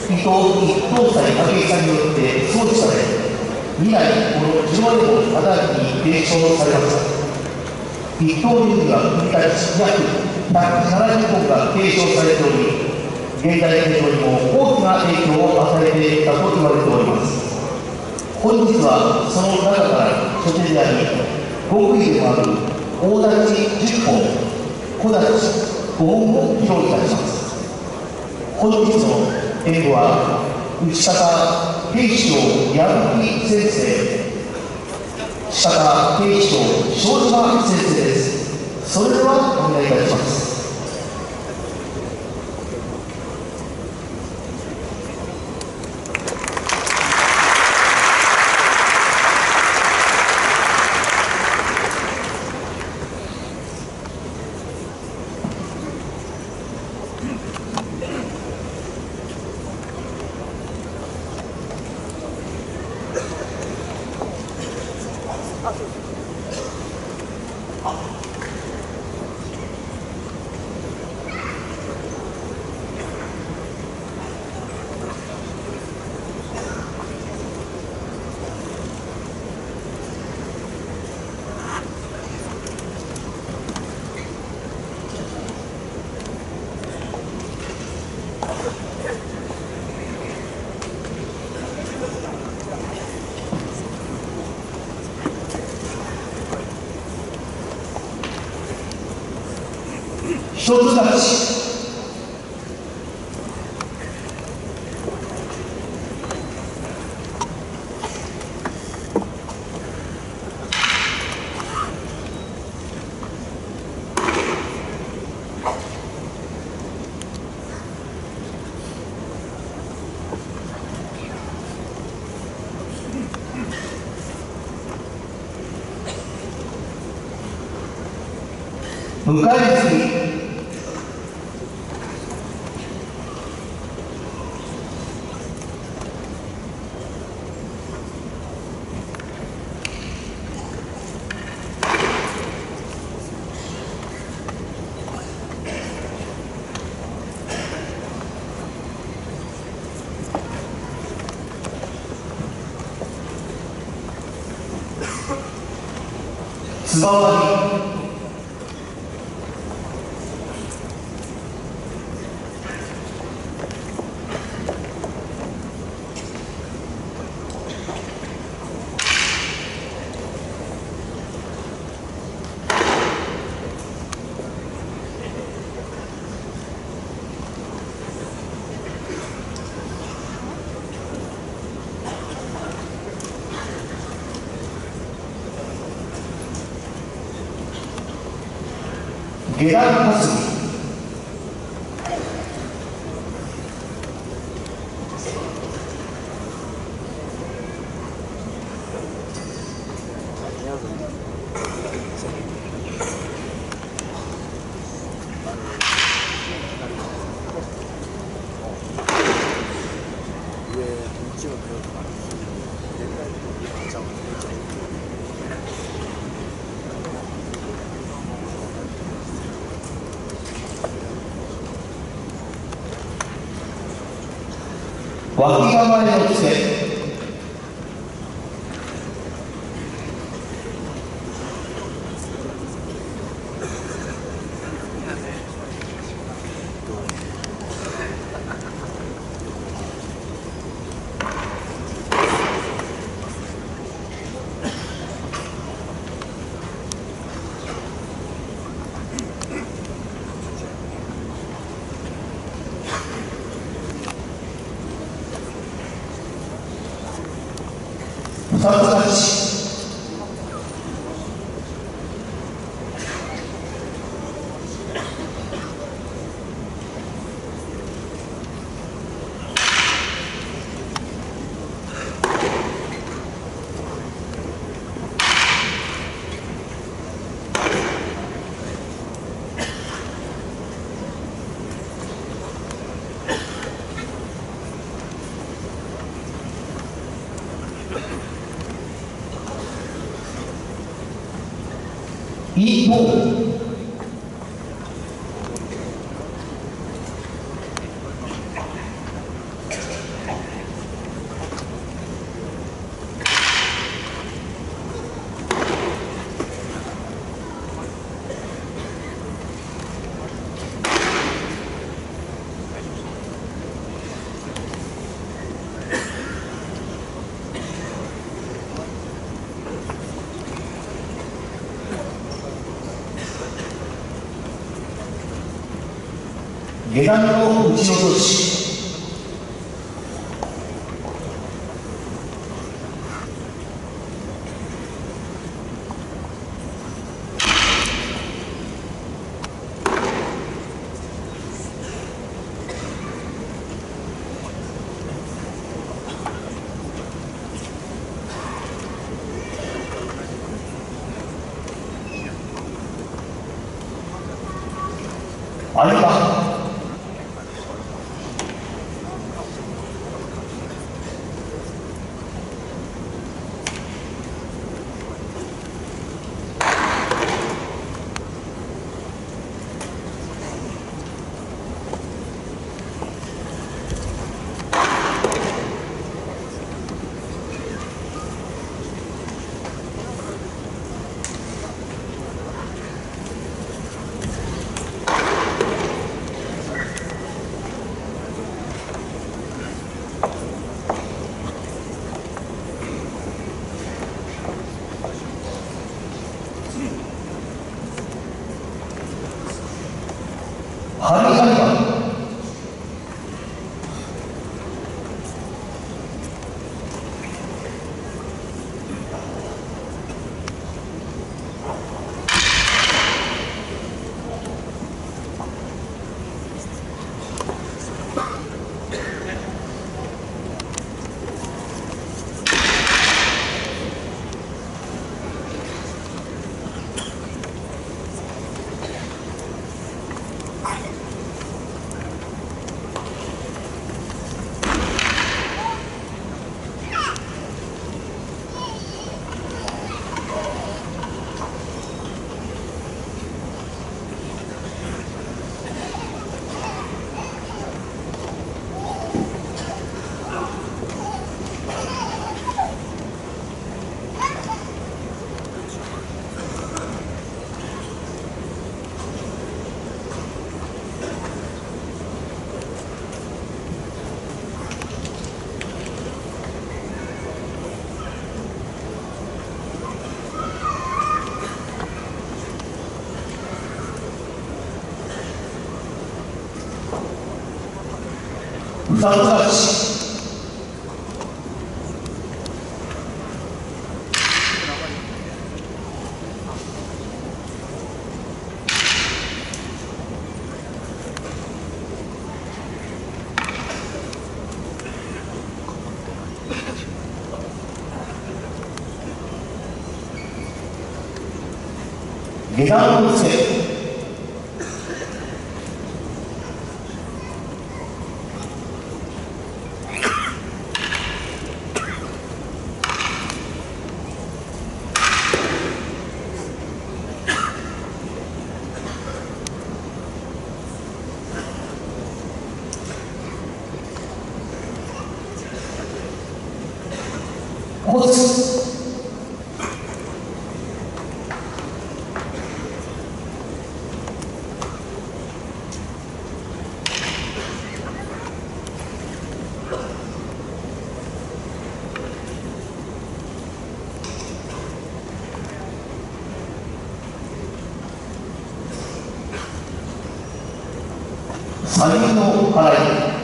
伊藤斎武井さんによって装置され、未来この10年の肌に伝承されました。一刀流には組み立ち約170本が継承されており、現代建造にも大きな影響を与えてきたと言われております。本日はその中から初手であり、極意でもある大立ち10本、小立ち5本を披露いたします。本日の演舞は内方平師匠矢吹先生、下方平師匠正島先生です。それではお願いいたします。一つ立ち。迎えつき。つばわり。下段担ぎ。脇構えのつけ。二つ立ち。一方。 下段の打ち落とし。あれか。ハリハリバン。二つ勝ち。下段のせ。コツ。左右の払い。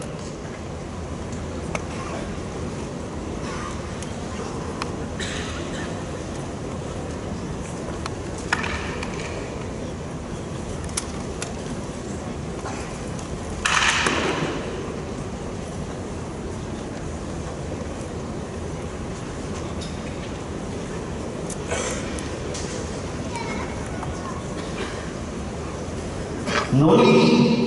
乗り。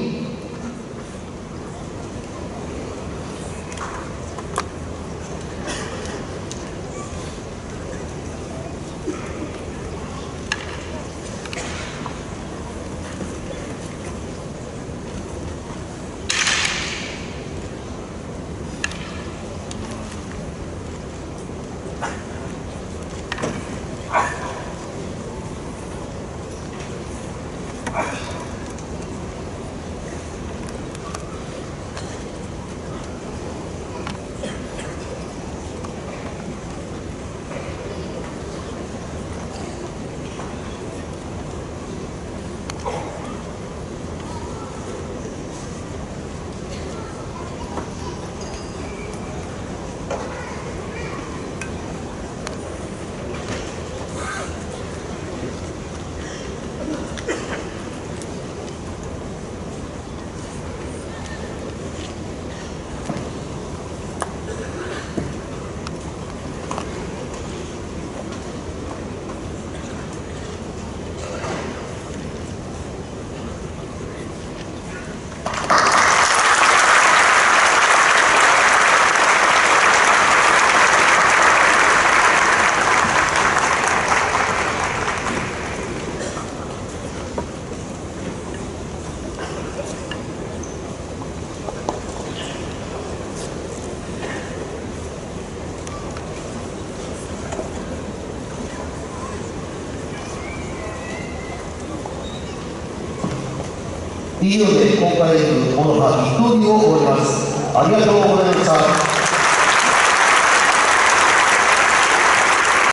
以上で公開演舞モノハ一刀流を終わります。ありがとうございました。